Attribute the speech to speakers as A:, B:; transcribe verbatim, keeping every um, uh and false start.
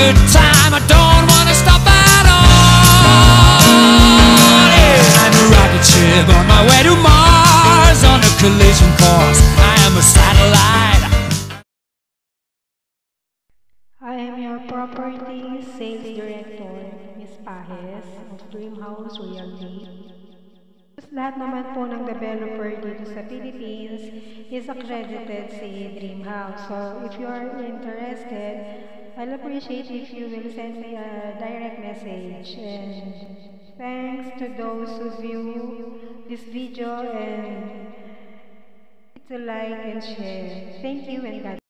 A: good time. I don't wanna stop at all. Yeah. I'm a rocket ship on my way to Mars, on a collision course. I am a satellite.
B: I am your property sales director, Miss Pahes of Dreamhouse Realty. Lahat naman po ng developer dito sa Philippines is accredited sa Dreamhouse. So if you are interested, I'll appreciate if you will send me a direct message. And thanks to those who view this video and to like and share. Thank you and God